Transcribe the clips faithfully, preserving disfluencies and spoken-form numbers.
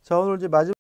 자, 오늘 이제 마지막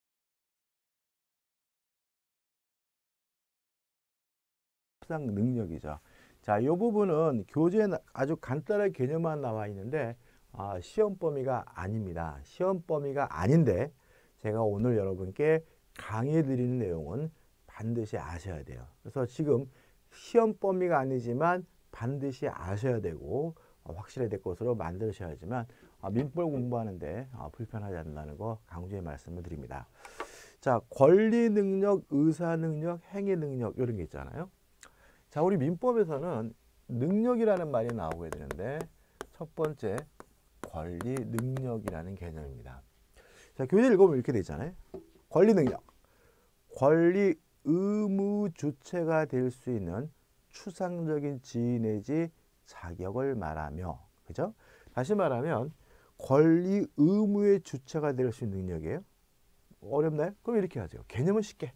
수상 능력이죠. 자, 이 부분은 교재에 아주 간단한 개념만 나와 있는데 아, 시험 범위가 아닙니다. 시험 범위가 아닌데 제가 오늘 여러분께 강의해 드리는 내용은 반드시 아셔야 돼요. 그래서 지금 시험 범위가 아니지만 반드시 아셔야 되고 어, 확실해야 될 것으로 만드셔야지만 아, 민법 공부하는데 아, 불편하지 않는다는 거 강조해 말씀을 드립니다. 자, 권리 능력, 의사 능력, 행위 능력 이런 게 있잖아요. 자, 우리 민법에서는 능력이라는 말이 나오게 되는데 첫 번째 권리 능력이라는 개념입니다. 자, 교재 읽어보면 이렇게 돼 있잖아요. 권리 능력, 권리 의무 주체가 될 수 있는 추상적인 지위 내지 자격을 말하며, 그죠? 다시 말하면 권리 의무의 주체가 될 수 있는 능력이에요. 어렵나요? 그럼 이렇게 하죠. 개념은 쉽게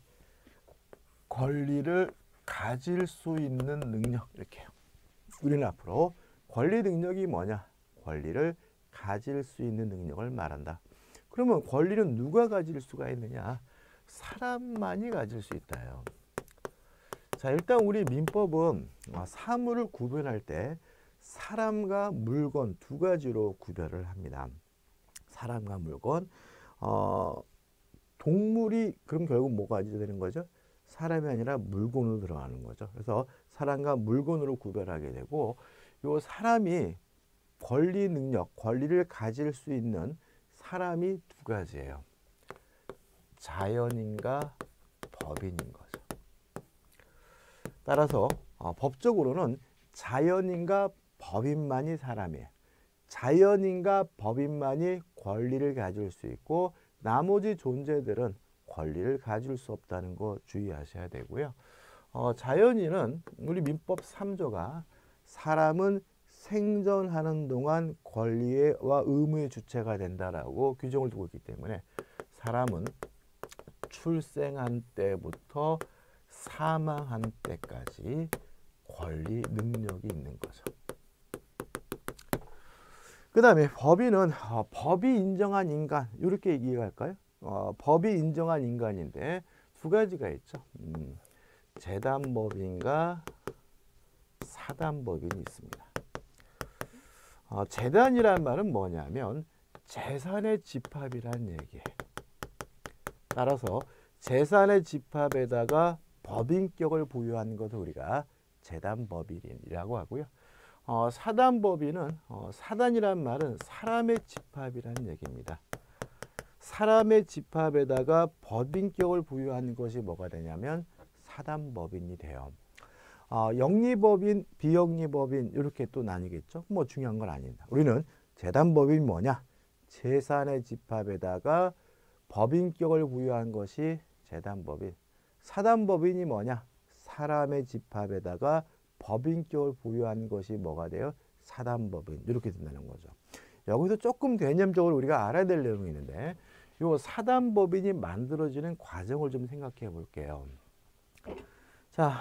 권리를 가질 수 있는 능력 이렇게. 우리는 앞으로 권리 능력이 뭐냐? 권리를 가질 수 있는 능력을 말한다. 그러면 권리는 누가 가질 수가 있느냐? 사람만이 가질 수 있다요. 자, 일단 우리 민법은 사물을 구별할 때 사람과 물건 두 가지로 구별을 합니다. 사람과 물건. 어, 동물이 그럼 결국 뭐가 되는 거죠? 사람이 아니라 물건으로 들어가는 거죠. 그래서 사람과 물건으로 구별하게 되고, 요 사람이 권리 능력, 권리를 가질 수 있는 사람이 두 가지예요. 자연인과 법인인 거죠. 따라서 어, 법적으로는 자연인과 법인만이 사람이에요. 자연인과 법인만이 권리를 가질 수 있고 나머지 존재들은 권리를 가질 수 없다는 거 주의하셔야 되고요. 어, 자연인은 우리 민법 삼 조가 사람은 생존하는 동안 권리와 의무의 주체가 된다라고 규정을 두고 있기 때문에 사람은 출생한 때부터 사망한 때까지 권리 능력이 있는 거죠. 그 다음에 법인은 어, 법이 인정한 인간 이렇게 이해할까요? 어, 법이 인정한 인간인데 두 가지가 있죠. 음, 재단법인과 사단법인이 있습니다. 어, 재단이란 말은 뭐냐면 재산의 집합이란 얘기예요. 따라서 재산의 집합에다가 법인격을 부여한 것을 우리가 재단법인이라고 하고요. 어, 사단법인은 어, 사단이란 말은 사람의 집합이라는 얘기입니다. 사람의 집합에다가 법인격을 부여하는 것이 뭐가 되냐면 사단법인이 돼요. 어, 영리법인, 비영리법인 이렇게 또 나뉘겠죠. 뭐 중요한 건 아닙니다. 우리는 재단법인이 뭐냐? 재산의 집합에다가 법인격을 부여한 것이 재단법인. 사단법인이 뭐냐? 사람의 집합에다가 법인격을 부여한 것이 뭐가 돼요? 사단법인. 이렇게 된다는 거죠. 여기서 조금 개념적으로 우리가 알아야 될 내용이 있는데 이 사단법인이 만들어지는 과정을 좀 생각해 볼게요. 자,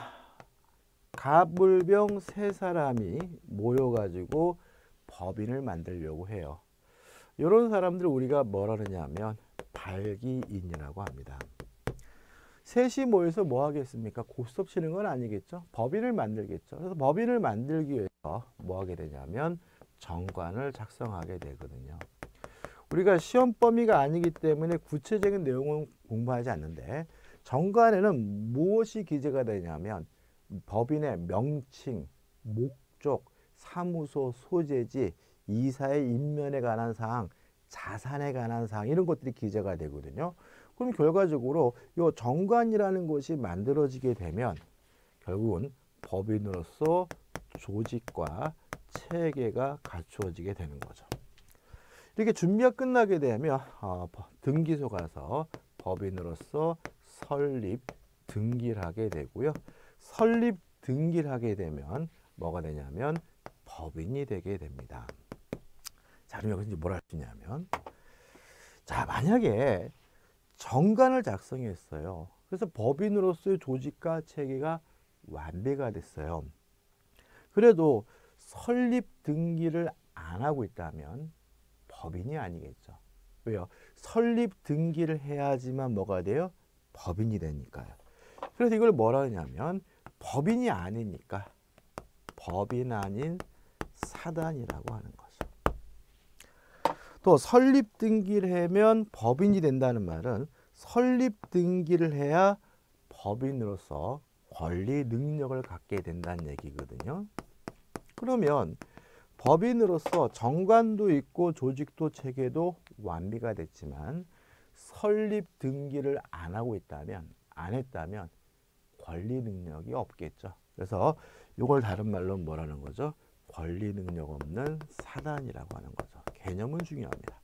갑을병 세 사람이 모여가지고 법인을 만들려고 해요. 이런 사람들을 우리가 뭐라 그러냐면 발기인이라고 합니다. 셋이 모여서 뭐 하겠습니까? 고스톱 치는 건 아니겠죠? 법인을 만들겠죠. 그래서 법인을 만들기 위해서 뭐 하게 되냐면 정관을 작성하게 되거든요. 우리가 시험 범위가 아니기 때문에 구체적인 내용은 공부하지 않는데 정관에는 무엇이 기재가 되냐면 법인의 명칭, 목적, 사무소, 소재지, 이사의 인면에 관한 사항, 자산에 관한 사항 이런 것들이 기재가 되거든요. 그럼 결과적으로 이 정관이라는 것이 만들어지게 되면 결국은 법인으로서 조직과 체계가 갖추어지게 되는 거죠. 이렇게 준비가 끝나게 되면 어, 등기소 가서 법인으로서 설립, 등기를 하게 되고요. 설립, 등기를 하게 되면 뭐가 되냐면 법인이 되게 됩니다. 자, 그럼 여기서 뭘 할 수 있냐면 자, 만약에 정관을 작성했어요. 그래서 법인으로서의 조직과 체계가 완비가 됐어요. 그래도 설립 등기를 안 하고 있다면 법인이 아니겠죠. 왜요? 설립 등기를 해야지만 뭐가 돼요? 법인이 되니까요. 그래서 이걸 뭐라 하냐면 법인이 아니니까 법인 아닌 사단이라고 하는 거죠. 또 설립 등기를 하면 법인이 된다는 말은 설립 등기를 해야 법인으로서 권리 능력을 갖게 된다는 얘기거든요. 그러면 법인으로서 정관도 있고 조직도 체계도 완비가 됐지만 설립 등기를 안 하고 있다면, 안 했다면 권리 능력이 없겠죠. 그래서 이걸 다른 말로 뭐라는 거죠? 권리 능력 없는 사단이라고 하는 거죠. 개념은 중요합니다.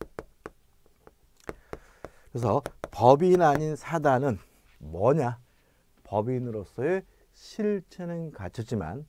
그래서 법인 아닌 사단은 뭐냐? 법인으로서의 실체는 갖췄지만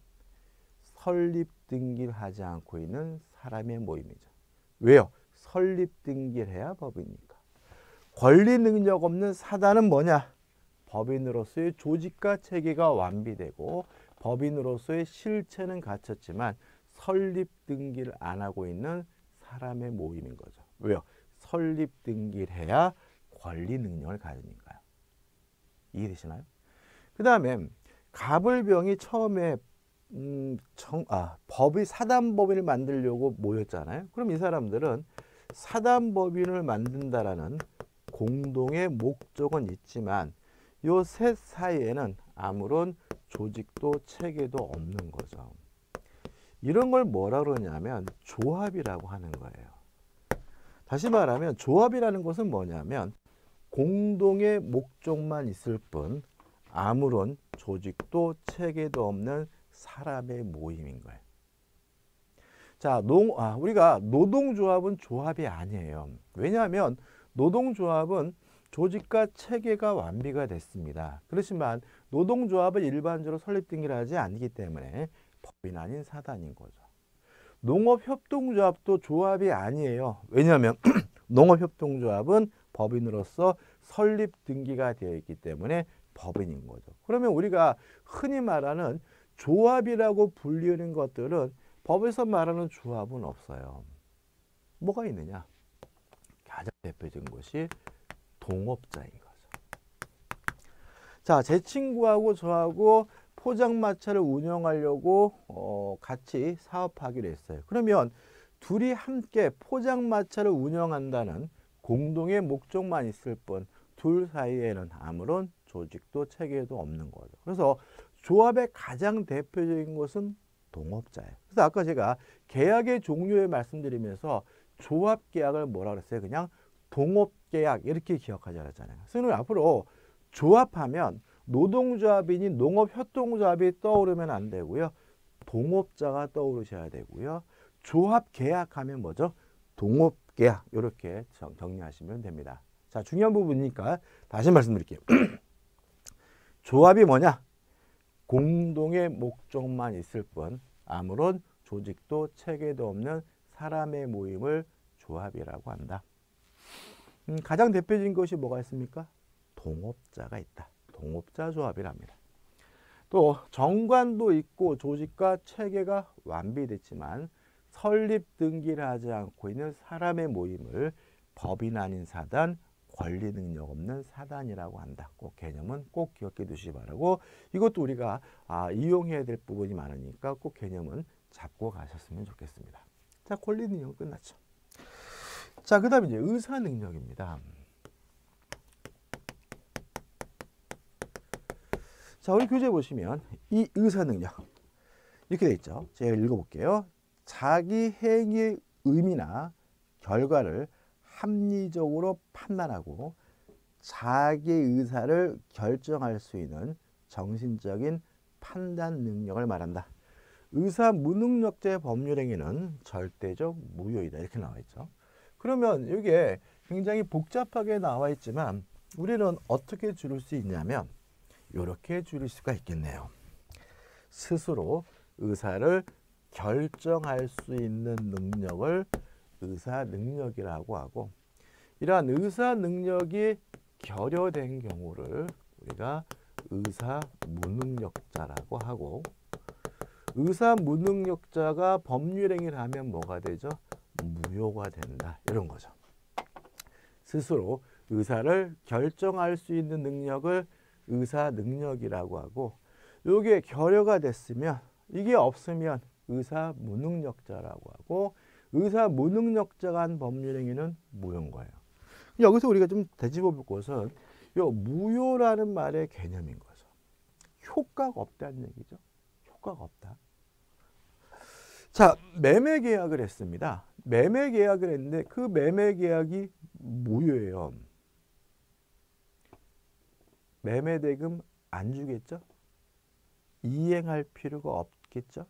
설립 등기를 하지 않고 있는 사람의 모임이죠. 왜요? 설립 등기를 해야 법이니까. 권리 능력 없는 사단은 뭐냐? 법인으로서의 조직과 체계가 완비되고 법인으로서의 실체는 갖췄지만 설립 등기를 안 하고 있는 사람의 모임인 거죠. 왜요? 설립 등기를 해야 권리 능력을 가지니까요. 이해되시나요? 그 다음에 갑을병이 처음에 음, 정, 아, 법이 사단법인을 만들려고 모였잖아요. 그럼 이 사람들은 사단법인을 만든다라는 공동의 목적은 있지만 요 셋 사이에는 아무런 조직도 체계도 없는 거죠. 이런 걸 뭐라 그러냐면 조합이라고 하는 거예요. 다시 말하면 조합이라는 것은 뭐냐면 공동의 목적만 있을 뿐 아무런 조직도 체계도 없는 사람의 모임인 거예요. 자, 농, 아, 우리가 노동조합은 조합이 아니에요. 왜냐하면 노동조합은 조직과 체계가 완비가 됐습니다. 그렇지만 노동조합은 일반적으로 설립등기를 하지 않기 때문에 법인 아닌 사단인 거죠. 농업협동조합도 조합이 아니에요. 왜냐하면 농업협동조합은 법인으로서 설립등기가 되어 있기 때문에 법인인 거죠. 그러면 우리가 흔히 말하는 조합이라고 불리는 것들은 법에서 말하는 조합은 없어요. 뭐가 있느냐? 가장 대표적인 것이 동업자인 거죠. 자, 제 친구하고 저하고 포장마차를 운영하려고 어, 같이 사업하기로 했어요. 그러면 둘이 함께 포장마차를 운영한다는 공동의 목적만 있을 뿐 둘 사이에는 아무런 조직도 체계도 없는 거죠. 그래서 조합의 가장 대표적인 것은 동업자예요. 그래서 아까 제가 계약의 종류에 말씀드리면서 조합계약을 뭐라 그랬어요? 그냥 동업계약 이렇게 기억하자 그랬잖아요. 그래서 앞으로 조합하면 노동조합이니 농업협동조합이 떠오르면 안 되고요. 동업자가 떠오르셔야 되고요. 조합계약하면 뭐죠? 동업계약 이렇게 정리하시면 됩니다. 자, 중요한 부분이니까 다시 말씀드릴게요. 조합이 뭐냐? 공동의 목적만 있을 뿐 아무런 조직도 체계도 없는 사람의 모임을 조합이라고 한다. 음, 가장 대표적인 것이 뭐가 있습니까? 동업자가 있다. 동업자 조합이랍니다. 또 정관도 있고 조직과 체계가 완비됐지만 설립 등기를 하지 않고 있는 사람의 모임을 법인 아닌 사단, 권리 능력 없는 사단이라고 한다. 꼭 개념은 꼭 기억해 두시기 바라고, 이것도 우리가 아, 이용해야 될 부분이 많으니까 꼭 개념은 잡고 가셨으면 좋겠습니다. 자, 권리 능력은 끝났죠. 자, 그 다음에 이제 의사 능력입니다. 자, 우리 교재 보시면 이 의사 능력 이렇게 돼 있죠. 제가 읽어볼게요. 자기 행위의 의미나 결과를 합리적으로 판단하고 자기의 의사를 결정할 수 있는 정신적인 판단 능력을 말한다. 의사 무능력자의 법률 행위는 절대적 무효이다. 이렇게 나와 있죠. 그러면 이게 굉장히 복잡하게 나와 있지만 우리는 어떻게 줄일 수 있냐면 이렇게 줄일 수가 있겠네요. 스스로 의사를 결정할 수 있는 능력을 의사 능력이라고 하고, 이러한 의사 능력이 결여된 경우를 우리가 의사 무능력자라고 하고, 의사 무능력자가 법률 행위를 하면 뭐가 되죠? 무효가 된다. 이런 거죠. 스스로 의사를 결정할 수 있는 능력을 의사 능력이라고 하고, 이게 결여가 됐으면, 이게 없으면 의사 무능력자라고 하고, 의사 무능력자가 한 법률행위는 무효인 거예요. 여기서 우리가 좀 되짚어 볼 것은 요 무효라는 말의 개념인 거죠. 효과가 없다는 얘기죠. 효과가 없다. 자, 매매 계약을 했습니다. 매매 계약을 했는데 그 매매 계약이 무효예요. 매매 대금 안 주겠죠? 이행할 필요가 없겠죠?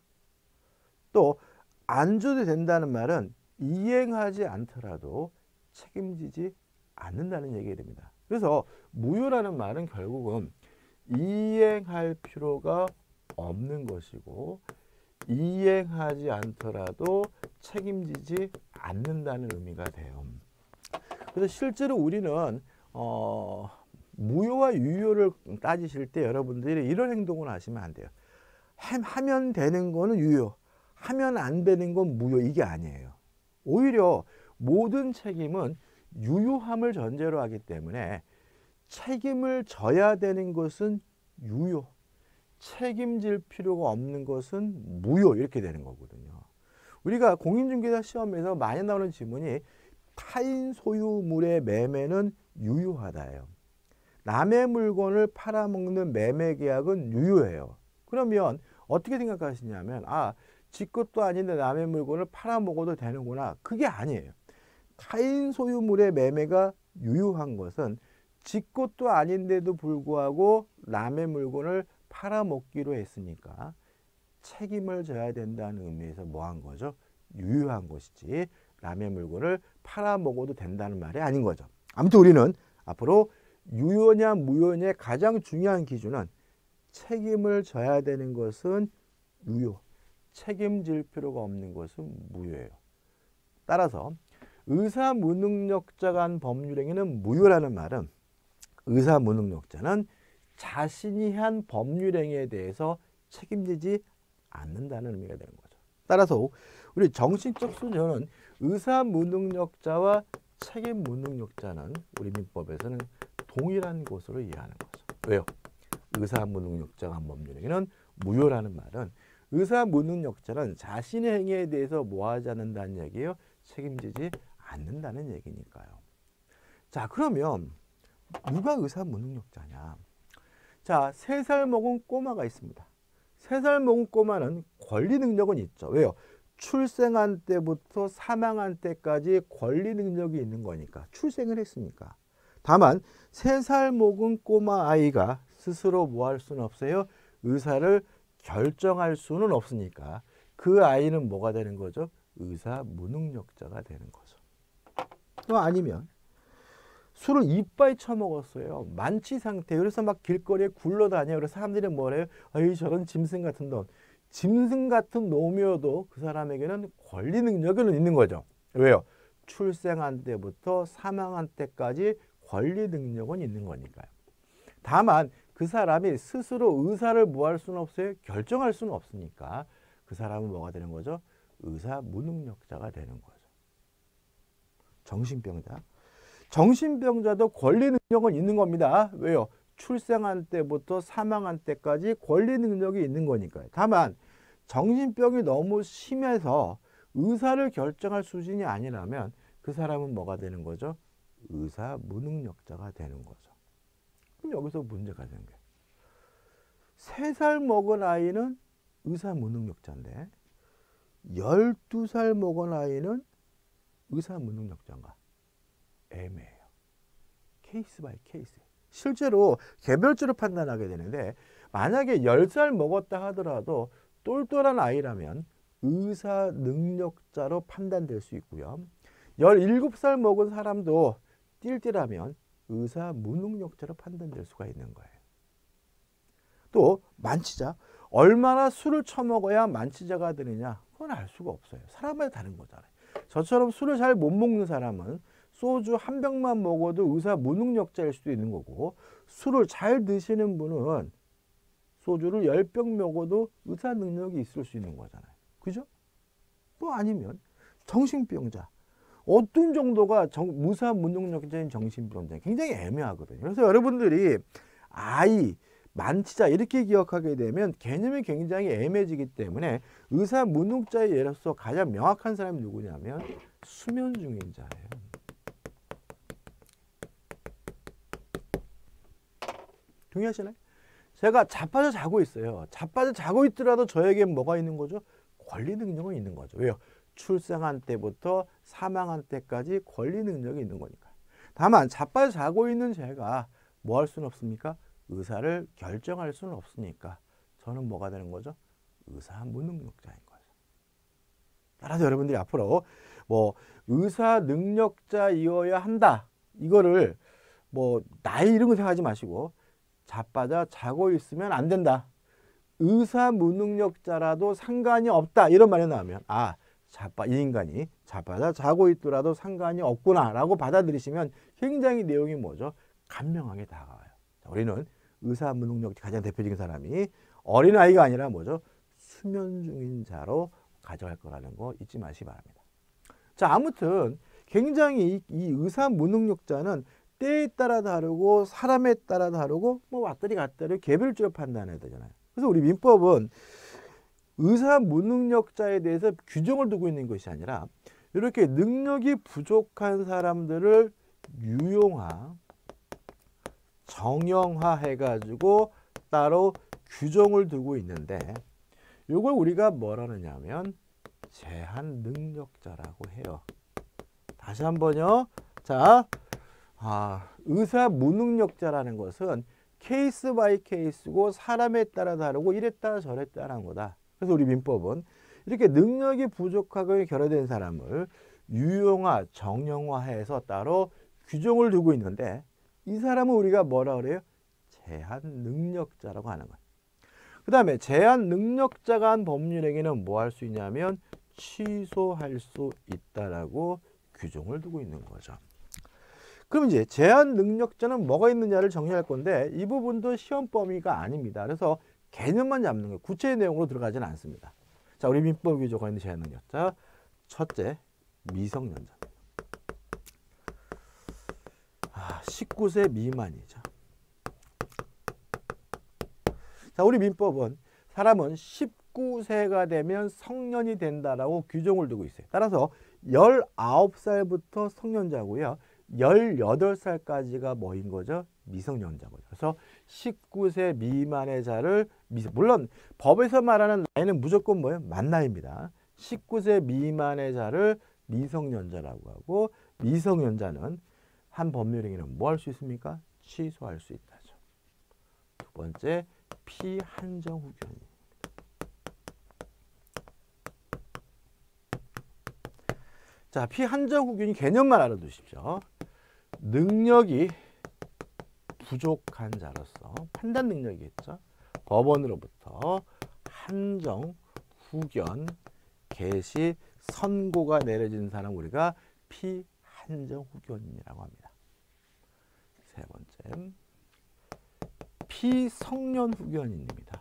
또 안 줘도 된다는 말은 이행하지 않더라도 책임지지 않는다는 얘기가 됩니다. 그래서 무효라는 말은 결국은 이행할 필요가 없는 것이고, 이행하지 않더라도 책임지지 않는다는 의미가 돼요. 그래서 실제로 우리는 어, 무효와 유효를 따지실 때 여러분들이 이런 행동을 하시면 안 돼요. 하면 되는 거는 유효, 하면 안 되는 건 무효, 이게 아니에요. 오히려 모든 책임은 유효함을 전제로 하기 때문에 책임을 져야 되는 것은 유효, 책임질 필요가 없는 것은 무효, 이렇게 되는 거거든요. 우리가 공인중개사 시험에서 많이 나오는 지문이 타인 소유물의 매매는 유효하다예요. 남의 물건을 팔아먹는 매매 계약은 유효해요. 그러면 어떻게 생각하시냐면, 아, 지 것도 아닌데 남의 물건을 팔아먹어도 되는구나. 그게 아니에요. 타인 소유물의 매매가 유효한 것은 지 것도 아닌데도 불구하고 남의 물건을 팔아먹기로 했으니까 책임을 져야 된다는 의미에서 뭐 한 거죠? 유효한 것이지 남의 물건을 팔아먹어도 된다는 말이 아닌 거죠. 아무튼 우리는 앞으로 유효냐 무효냐의 가장 중요한 기준은 책임을 져야 되는 것은 유효, 책임질 필요가 없는 것은 무효예요. 따라서 의사 무능력자가 한 법률행위는 무효라는 말은 의사 무능력자는 자신이 한 법률행위에 대해서 책임지지 않는다는 의미가 되는 거죠. 따라서 우리 정신적 순서는 의사 무능력자와 책임 무능력자는 우리 민법에서는 동일한 것으로 이해하는 거죠. 왜요? 의사 무능력자가 한 법률행위는 무효라는 말은 의사 무능력자는 자신의 행위에 대해서 뭐 하지 않는다는 얘기예요? 책임지지 않는다는 얘기니까요. 자, 그러면 누가 의사 무능력자냐? 자, 세 살 먹은 꼬마가 있습니다. 세 살 먹은 꼬마는 권리 능력은 있죠. 왜요? 출생한 때부터 사망한 때까지 권리 능력이 있는 거니까. 출생을 했으니까. 다만 세 살 먹은 꼬마 아이가 스스로 뭐 할 수는 없어요? 의사를 결정할 수는 없으니까 그 아이는 뭐가 되는 거죠? 의사 무능력자가 되는 거죠. 또 아니면 술을 이빠이 처먹었어요. 만취 상태. 그래서 막 길거리에 굴러다녀요. 그래서 사람들이 뭐래요? 아이, 저런 짐승 같은 놈. 짐승 같은 놈이어도 그 사람에게는 권리 능력은 있는 거죠. 왜요? 출생한 때부터 사망한 때까지 권리 능력은 있는 거니까요. 다만 그 사람이 스스로 의사를 뭐 할 수는 없어요? 결정할 수는 없으니까 그 사람은 뭐가 되는 거죠? 의사 무능력자가 되는 거죠. 정신병자. 정신병자도 권리 능력은 있는 겁니다. 왜요? 출생한 때부터 사망한 때까지 권리 능력이 있는 거니까요. 다만 정신병이 너무 심해서 의사를 결정할 수준이 아니라면 그 사람은 뭐가 되는 거죠? 의사 무능력자가 되는 거죠. 그럼 여기서 문제가 되는 거예요. 세 살 먹은 아이는 의사 무능력자인데 열두 살 먹은 아이는 의사 무능력자인가? 애매해요. 케이스 바이 케이스. 실제로 개별적으로 판단하게 되는데 만약에 열 살 먹었다 하더라도 똘똘한 아이라면 의사 능력자로 판단될 수 있고요. 열일곱 살 먹은 사람도 띨띨하면 의사 무능력자로 판단될 수가 있는 거예요. 또 만취자. 얼마나 술을 처먹어야 만취자가 되느냐? 그건 알 수가 없어요. 사람마다 다른 거잖아요. 저처럼 술을 잘 못 먹는 사람은 소주 한 병만 먹어도 의사 무능력자일 수도 있는 거고, 술을 잘 드시는 분은 소주를 열 병 먹어도 의사 능력이 있을 수 있는 거잖아요. 그죠? 또 아니면 정신병자. 어떤 정도가 정, 무사 무능력자인 정신병자 굉장히 애매하거든요. 그래서 여러분들이 아이, 만취자 이렇게 기억하게 되면 개념이 굉장히 애매해지기 때문에 의사 무능자의 예로서 가장 명확한 사람이 누구냐면 수면 중인 자예요. 동의하시나요? 제가 자빠져 자고 있어요. 자빠져 자고 있더라도 저에게 뭐가 있는 거죠? 권리 능력은 있는 거죠. 왜요? 출생한 때부터 사망한 때까지 권리 능력이 있는 거니까. 다만 자빠져 자고 있는 제가 뭐 할 수는 없습니까? 의사를 결정할 수는 없으니까 저는 뭐가 되는 거죠? 의사 무능력자인 거죠. 따라서 여러분들이 앞으로 뭐 의사 능력자이어야 한다. 이거를 뭐 나이 이런 거 생각하지 마시고 자빠져 자고 있으면 안 된다. 의사 무능력자라도 상관이 없다. 이런 말이 나오면 아, 자빠 이 인간이 자빠져 자고 있더라도 상관이 없구나라고 받아들이시면 굉장히 내용이 뭐죠? 간명하게 다가와요. 자, 우리는 의사 무능력자 가장 대표적인 사람이 어린아이가 아니라 뭐죠? 수면 중인 자로 가져갈 거라는 거 잊지 마시기 바랍니다. 자, 아무튼 굉장히 이, 이 의사 무능력자는 때에 따라 다르고 사람에 따라 다르고 뭐 왔다리 갔다리 개별적으로 판단해야 되잖아요. 그래서 우리 민법은 의사 무능력자에 대해서 규정을 두고 있는 것이 아니라 이렇게 능력이 부족한 사람들을 유용화, 정형화 해가지고 따로 규정을 두고 있는데 이걸 우리가 뭐라 하느냐면 제한 능력자라고 해요. 다시 한번요. 자, 아, 의사 무능력자라는 것은 케이스 바이 케이스고 사람에 따라 다르고 이래 따라 저래 따라는 거다. 그래서 우리 민법은 이렇게 능력이 부족하고 결여된 사람을 유용화, 정형화해서 따로 규정을 두고 있는데 이 사람은 우리가 뭐라 그래요? 제한 능력자라고 하는 거예요. 그 다음에 제한 능력자가 한 법률행위는 뭐 할 수 있냐면 취소할 수 있다라고 규정을 두고 있는 거죠. 그럼 이제 제한 능력자는 뭐가 있느냐를 정리할 건데 이 부분도 시험 범위가 아닙니다. 그래서 개념만 잡는 거예요. 구체의 내용으로 들어가지는 않습니다. 자, 우리 민법 규정하고 있는 제한 능력자. 첫째, 미성년자. 아, 십구 세 미만이죠. 자, 우리 민법은 사람은 십구 세가 되면 성년이 된다라고 규정을 두고 있어요. 따라서 열아홉 살부터 성년자고요. 열여덟 살까지가 뭐인 거죠? 미성년자고요. 그래서 십구 세 미만의 자를 미성, 물론 법에서 말하는 나이는 무조건 뭐예요? 만 나이입니다. 십구 세 미만의 자를 미성년자라고 하고 미성년자는 한 법률행위는 뭐 할 수 있습니까? 취소할 수 있다죠. 두 번째, 피한정 후견입니다. 자, 피한정 후견이 개념만 알아두십시오. 능력이 부족한 자로서 판단 능력이겠죠. 법원으로부터 한정, 후견, 개시, 선고가 내려진 사람 우리가 피한정 후견이라고 합니다. 세 번째, 피성년 후견인입니다.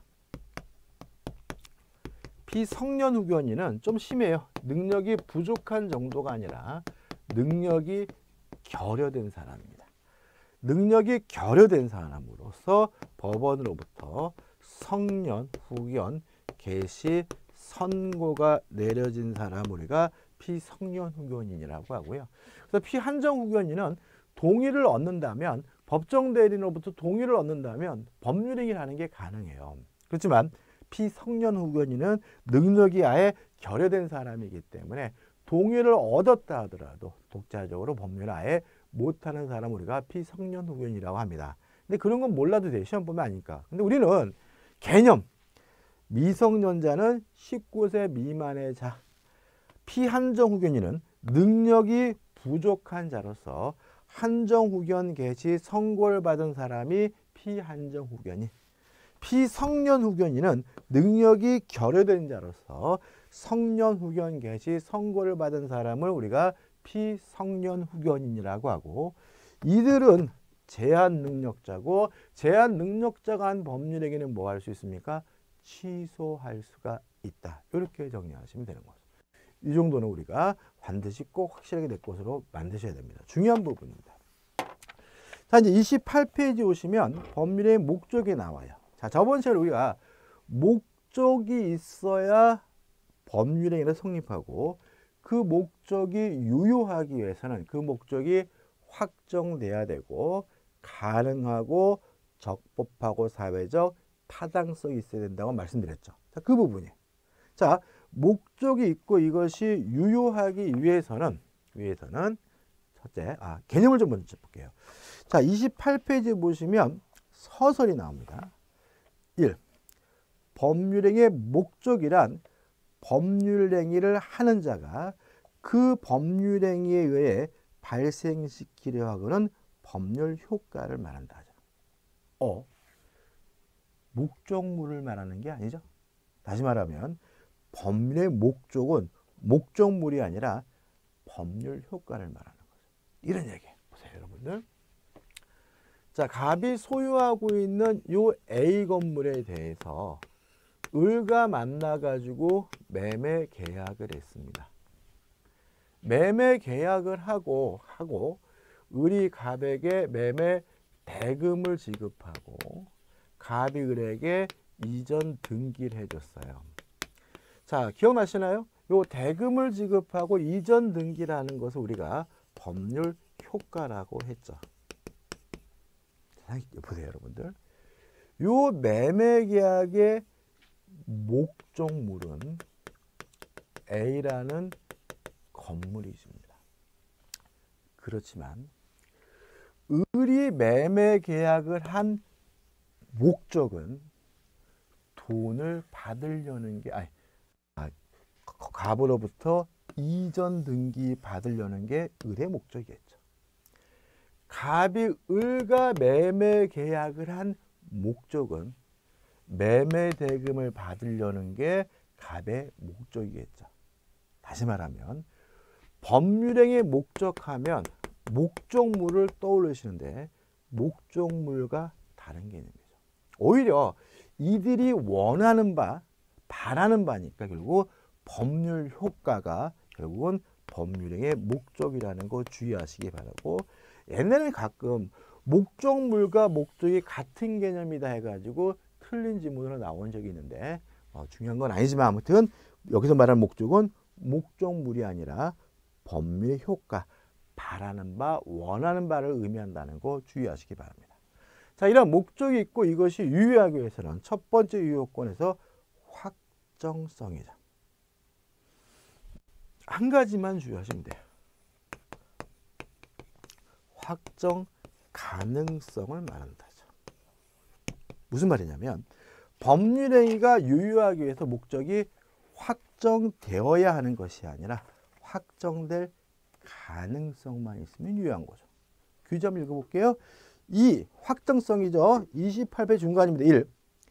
피성년 후견인은 좀 심해요. 능력이 부족한 정도가 아니라 능력이 결여된 사람입니다. 능력이 결여된 사람으로서 법원으로부터 성년, 후견, 개시, 선고가 내려진 사람 우리가 피성년 후견인이라고 하고요. 그래서 피한정 후견인은 동의를 얻는다면 법정 대리인으로부터 동의를 얻는다면 법률행위를 하는 게 가능해요. 그렇지만 피성년 후견인은 능력이 아예 결여된 사람이기 때문에 동의를 얻었다 하더라도 독자적으로 법률을 아예 못하는 사람 우리가 피성년 후견이라고 합니다. 근데 그런 건 몰라도 돼요. 시험 보면 아니까. 근데 우리는 개념, 미성년자는 십구 세 미만의 자, 피한정 후견인은 능력이 부족한 자로서 한정 후견 개시 선고를 받은 사람이 피한정 후견인. 피성년 후견인은 능력이 결여된 자로서 성년 후견 개시 선고를 받은 사람을 우리가 피성년 후견인이라고 하고 이들은 제한 능력자고 제한 능력자가 한 법률행위는 뭐 할 수 있습니까? 취소할 수가 있다. 이렇게 정리하시면 되는 거죠. 이 정도는 우리가 반드시 꼭 확실하게 내 것으로 만드셔야 됩니다. 중요한 부분입니다. 자, 이제 이십팔 페이지 오시면 법률의 목적이 나와요. 자, 저번 시간에 우리가 목적이 있어야 법률행위가 성립하고 그 목적이 유효하기 위해서는 그 목적이 확정돼야 되고 가능하고 적법하고 사회적 타당성이 있어야 된다고 말씀드렸죠. 자, 그 부분이. 자, 목적이 있고 이것이 유효하기 위해서는 위해서는 첫째, 아, 개념을 좀 먼저 볼게요. 자, 이십팔 페이지 보시면 서설이 나옵니다. 일. 법률행위의 목적이란 법률행위를 하는 자가 그 법률행위에 의해 발생시키려 하고는 법률 효과를 말한다. 어, 목적물을 말하는 게 아니죠. 다시 말하면 법률의 목적은 목적물이 아니라 법률 효과를 말하는 거죠. 이런 얘기 보세요, 여러분들. 자, 갑이 소유하고 있는 요 A 건물에 대해서 을과 만나가지고 매매 계약을 했습니다. 매매 계약을 하고 하고 을이 갑에게 매매 대금을 지급하고 갑이 을에게 이전 등기를 해줬어요. 자, 기억나시나요? 요 대금을 지급하고 이전 등기라는 것을 우리가 법률 효과라고 했죠. 자, 보세요, 여러분들. 요 매매 계약의 목적물은 A라는 건물이 있습니다. 그렇지만 을이 매매 계약을 한 목적은 돈을 받으려는 게 아니 아, 갑으로부터 이전 등기 받으려는 게 을의 목적이겠죠. 갑이 을과 매매 계약을 한 목적은 매매 대금을 받으려는 게 갑의 목적이겠죠. 다시 말하면 법률행위의 목적하면 목적물을 떠올리시는데 목적물과 다른 개념이죠. 오히려 이들이 원하는 바, 바라는 바니까 결국 법률 효과가 결국은 법률행위의 목적이라는 거 주의하시기 바라고, 옛날에 가끔 목적물과 목적이 같은 개념이다 해가지고 틀린 지문으로 나온 적이 있는데 어, 중요한 건 아니지만 아무튼 여기서 말하는 목적은 목적물이 아니라 법률의 효과, 바라는 바, 원하는 바를 의미한다는 거 주의하시기 바랍니다. 자, 이런 목적이 있고 이것이 유효하기 위해서는 첫 번째 유효권에서 확정성이죠. 한 가지만 주의하시면 돼요. 확정 가능성을 말한다죠. 무슨 말이냐면 법률행위가 유효하기 위해서 목적이 확정되어야 하는 것이 아니라 확정될 가능성만 있으면 유효한 거죠. 규정 읽어볼게요. 이 확정성이죠. 이십팔 페이지 중간입니다. 일.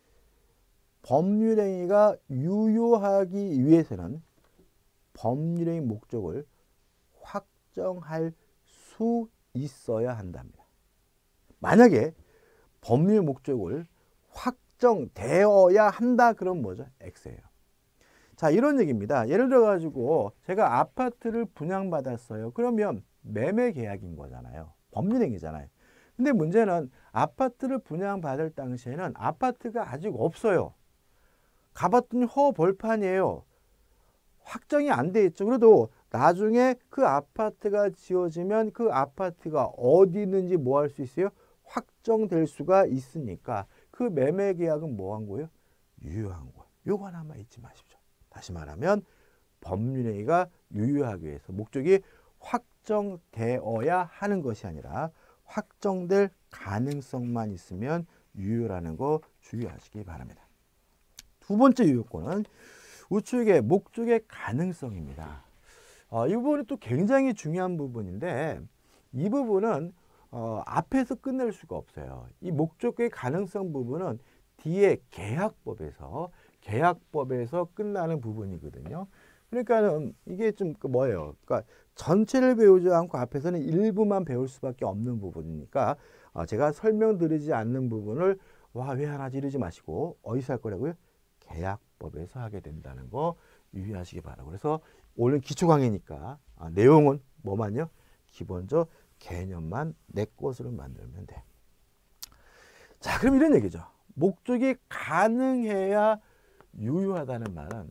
법률행위가 유효하기 위해서는 법률행위 목적을 확정할 수 있어야 한답니다. 만약에 법률 목적을 확정되어야 한다 그럼 뭐죠? X예요. 자, 이런 얘기입니다. 예를 들어 가지고 제가 아파트를 분양받았어요. 그러면 매매 계약인 거잖아요. 법률행위잖아요. 근데 문제는 아파트를 분양받을 당시에는 아파트가 아직 없어요. 가봤더니 허벌판이에요. 확정이 안 돼 있죠. 그래도 나중에 그 아파트가 지어지면 그 아파트가 어디 있는지 뭐 할 수 있어요? 확정될 수가 있으니까 그 매매 계약은 뭐 한 거예요? 유효한 거예요. 요거 하나만 잊지 마십시오. 다시 말하면 법률행위가 유효하기 위해서 목적이 확정되어야 하는 것이 아니라 확정될 가능성만 있으면 유효라는 거 주의하시기 바랍니다. 두 번째 유효권은 우측의 목적의 가능성입니다. 어, 이 부분이 또 굉장히 중요한 부분인데 이 부분은 어, 앞에서 끝낼 수가 없어요. 이 목적의 가능성 부분은 뒤에 계약법에서 계약법에서 끝나는 부분이거든요. 그러니까는 이게 좀 뭐예요? 그러니까 전체를 배우지 않고 앞에서는 일부만 배울 수밖에 없는 부분이니까 어, 제가 설명드리지 않는 부분을 와, 왜 안 하지 이러지 마시고 어디서 할 거라고요? 계약법에서 하게 된다는 거 유의하시기 바라고. 그래서 오늘 기초 강의니까 아, 내용은 뭐만요? 기본적 개념만 내 것으로 만들면 돼. 자, 그럼 이런 얘기죠. 목적이 가능해야 유효하다는 말은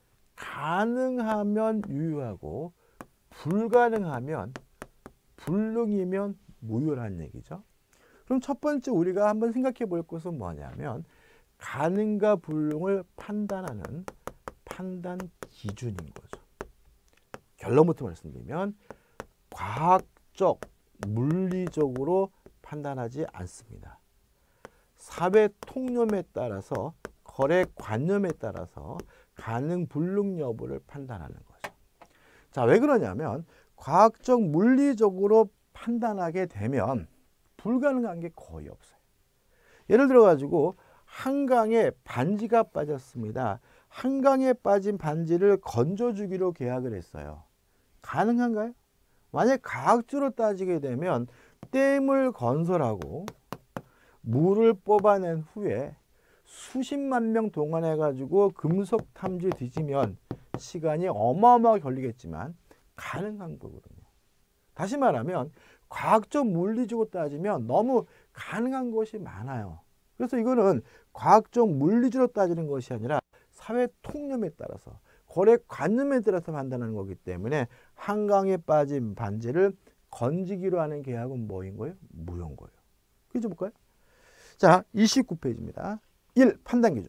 가능하면 유효하고 불가능하면 불능이면 무효라는 얘기죠. 그럼 첫 번째 우리가 한번 생각해 볼 것은 뭐냐면 가능과 불능을 판단하는 판단 기준인 거죠. 결론부터 말씀드리면 과학적, 물리적으로 판단하지 않습니다. 사회 통념에 따라서 거래 관념에 따라서 가능 불능 여부를 판단하는 거죠. 자, 왜 그러냐면 과학적 물리적으로 판단하게 되면 불가능한 게 거의 없어요. 예를 들어 가지고 한강에 반지가 빠졌습니다. 한강에 빠진 반지를 건져주기로 계약을 했어요. 가능한가요? 만약 과학적으로 따지게 되면 댐을 건설하고 물을 뽑아낸 후에 수십만 명 동원해 가지고 금속 탐지 뒤지면 시간이 어마어마하게 걸리겠지만 가능한 거거든요. 다시 말하면 과학적 물리적으로 따지면 너무 가능한 것이 많아요. 그래서 이거는 과학적 물리적으로 따지는 것이 아니라 사회 통념에 따라서 거래 관념에 따라서 판단하는 거기 때문에 한강에 빠진 반지를 건지기로 하는 계약은 뭐인 거예요? 무효인 거예요. 그죠 볼까요? 자, 이십구 페이지입니다. 일. 판단 기준.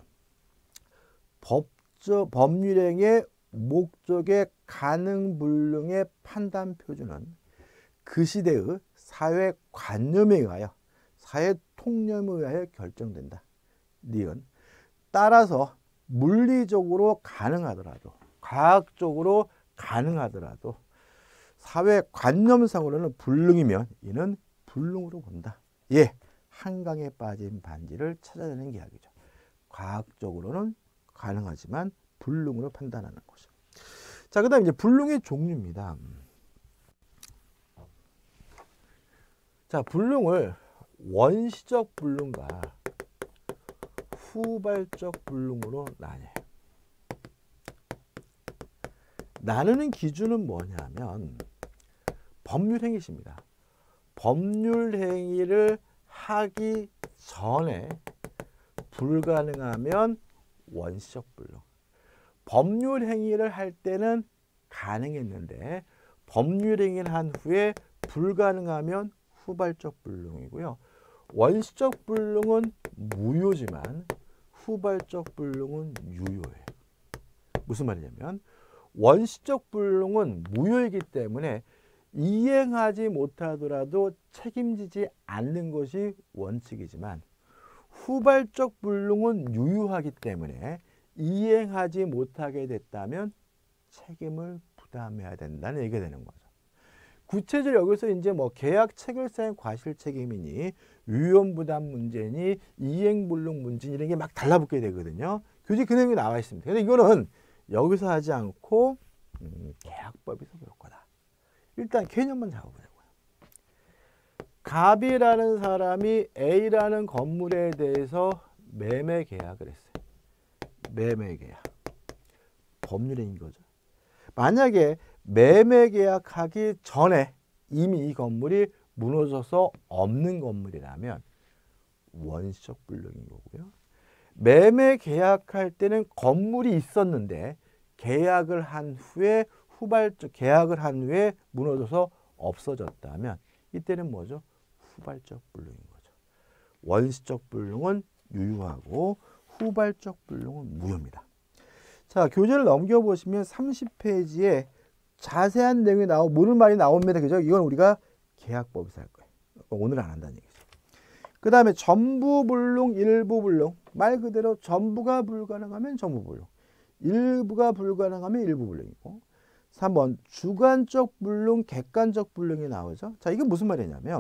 법적 법률행위의 목적의 가능 불능의 판단 표준은 그 시대의 사회 관념에 의하여 사회 통념에 의하여 결정된다. 니은 따라서 물리적으로 가능하더라도 과학적으로 가능하더라도 사회 관념상으로는 불능이면 이는 불능으로 본다. 예, 한강에 빠진 반지를 찾아내는 계약이죠. 과학적으로는 가능하지만 불능으로 판단하는 거죠. 자, 그 다음 이제 불능의 종류입니다. 자, 불능을 원시적 불능과 후발적 불능으로 나뉘어요. 나누는 기준은 뭐냐면 법률 행위입니다. 법률 행위를 하기 전에 불가능하면 원시적 불능. 법률 행위를 할 때는 가능했는데 법률 행위를 한 후에 불가능하면 후발적 불능이고요. 원시적 불능은 무효지만 후발적 불능은 유효해요. 무슨 말이냐면 원시적 불능은 무효이기 때문에 이행하지 못하더라도 책임지지 않는 것이 원칙이지만 후발적 불능은 유효하기 때문에 이행하지 못하게 됐다면 책임을 부담해야 된다는 얘기가 되는 거죠. 구체적으로 여기서 이제 뭐 계약 체결사의 과실 책임이니 위험 부담 문제니 이행 불능 문제니 이런 게 막 달라붙게 되거든요. 교재 그 내용이 나와 있습니다. 근데 이거는 여기서 하지 않고 음, 계약법에서 볼 거다. 일단 개념만 잡아보자고요. 갑이라는 사람이 A라는 건물에 대해서 매매 계약을 했어요. 매매 계약. 법률행위인 거죠. 만약에 매매 계약하기 전에 이미 이 건물이 무너져서 없는 건물이라면 원시적 불능인 거고요. 매매 계약할 때는 건물이 있었는데 계약을 한 후에 후발적 계약을 한 후에 무너져서 없어졌다면 이때는 뭐죠? 후발적 불능인 거죠. 원시적 불능은 유효하고 후발적 불능은 무효입니다. 자, 교재를 넘겨보시면 삼십 페이지에 자세한 내용이 나오고 모르는 말이 나옵니다. 그죠? 이건 우리가 계약법에서 할 거예요. 오늘 안 한다는 얘기죠. 그 다음에 전부 불능, 일부 불능. 말 그대로 전부가 불가능하면 전부 불능. 일부가 불가능하면 일부 불능이고. 삼 번 주관적 불능, 객관적 불능이 나오죠. 자, 이게 무슨 말이냐면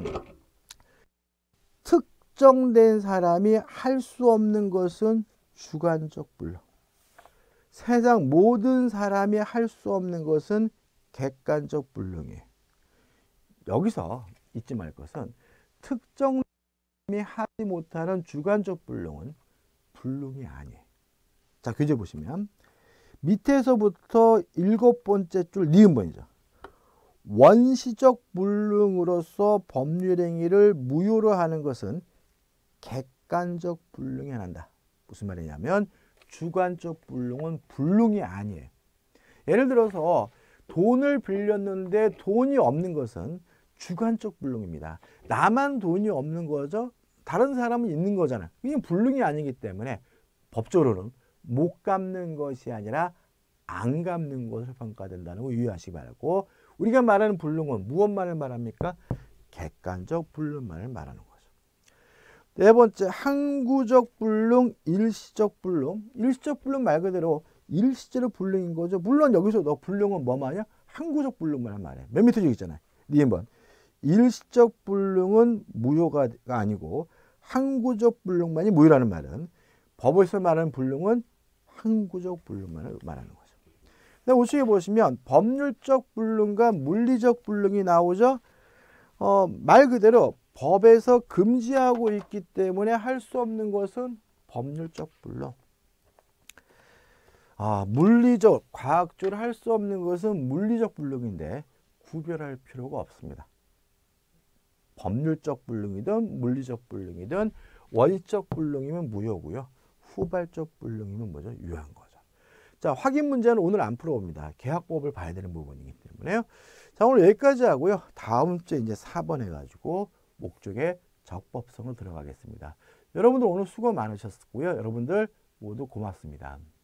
특정된 사람이 할 수 없는 것은 주관적 불능. 세상 모든 사람이 할 수 없는 것은 객관적 불능이에요. 여기서 잊지 말 것은 특정 사람이 하지 못하는 주관적 불능은 불능이 아니에요. 자, 교재 보시면 밑에서부터 일곱 번째 줄 니은번이죠. 원시적 불능으로서 법률행위를 무효로 하는 것은 객관적 불능에 한한다. 무슨 말이냐면 주관적 불능은 불능이 아니에요. 예를 들어서 돈을 빌렸는데 돈이 없는 것은 주관적 불능입니다. 나만 돈이 없는 거죠. 다른 사람은 있는 거잖아요. 이게 불능이 아니기 때문에 법적으로는 못 갚는 것이 아니라 안 갚는 것을 평가된다는 거 유의하시기 바라고, 우리가 말하는 불능은 무엇만을 말합니까? 객관적 불능만을 말하는 거죠. 네 번째, 항구적 불능, 일시적 불능. 일시적 불능 말 그대로 일시적으로 불능인 거죠. 물론 여기서 너 불능은 뭐 말이야? 항구적 불능만 말해. 맨 밑에 저기 있잖아요. 니은번. 일시적 불능은 무효가 아니고 항구적 불능만이 무효라는 말은, 법에서 말하는 불능은 항구적 불능만을 말하는 거죠. 우측에 보시면 법률적 불능과 물리적 불능이 나오죠. 어, 말 그대로 법에서 금지하고 있기 때문에 할 수 없는 것은 법률적 불능. 아, 물리적, 과학적으로 할 수 없는 것은 물리적 불능인데 구별할 필요가 없습니다. 법률적 불능이든 물리적 불능이든 원시적 불능이면 무효고요. 후발적 불능이면 뭐죠? 유효한 거죠. 자, 확인 문제는 오늘 안 풀어봅니다. 계약법을 봐야 되는 부분이기 때문에요. 자, 오늘 여기까지 하고요. 다음 주에 이제 사 번 해가지고 목적의 적법성을 들어가겠습니다. 여러분들 오늘 수고 많으셨고요. 여러분들 모두 고맙습니다.